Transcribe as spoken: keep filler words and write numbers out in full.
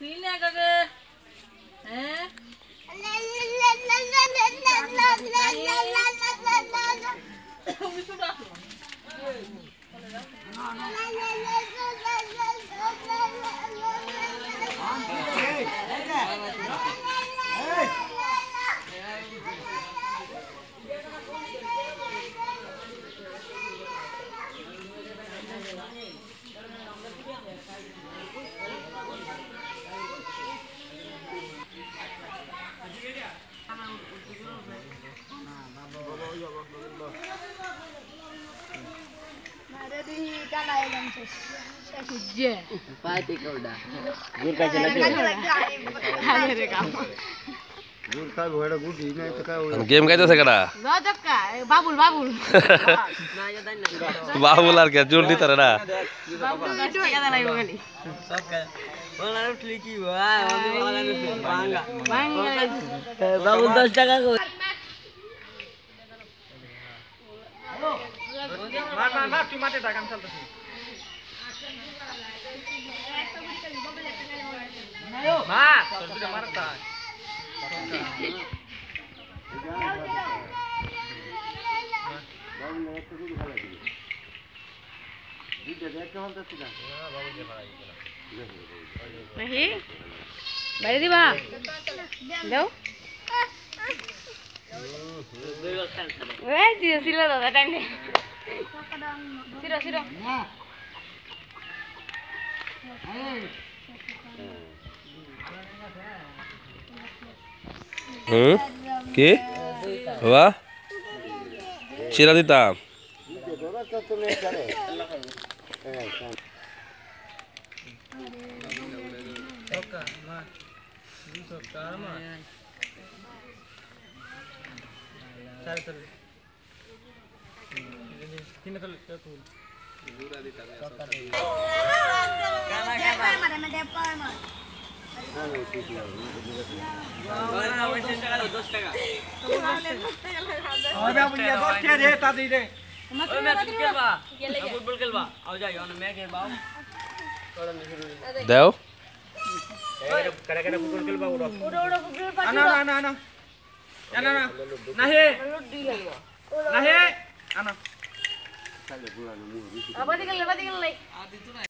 Sini kakak. Eh? Sudah. Je. Pati kau dah. Gur ka chela ke Hale रे काम. gur ka bheda gur di na ka game कैसे करा गजब का बाबुल बाबुल. Na ya dah nak. बाहुल आर क्या जोर दी तरह ना बाबुल दस टका दालाई बोली. Sok ka. Bang lalu kliki wah, mami bang lalu bangga. Bangga. Babu दस टका को. मार मार मार तू माटे काम चलतेছে मार তোর দুটো মারতা বাবু একটু খুব ভালো লাগে দিতে দেখতে হলতেছে না বাবু যে ভাড়া গেল नहीं बैठ दी बा दो ए जी सिला दादा टाइम दे सिरो सिरो हम्म के वाह चिरा दीता তো তুমি করে ওকা মা দুশো টাকা মা চার চল তিন চল তুল জুরা দিতা Kana kana. दस टका. अबे अब ये दस के रे ता दे रे ओए मैं क्रिकेट बा. फुटबॉल खेलबा. आओ जाइयो ना मैं खेलबाओ. देव करे करे फुटबॉल खेलबा उड़ो उड़ो उड़ो फुटबॉल पाछो आना आना आना आना ना नहीं नहीं आना अब दिखल अब दिखल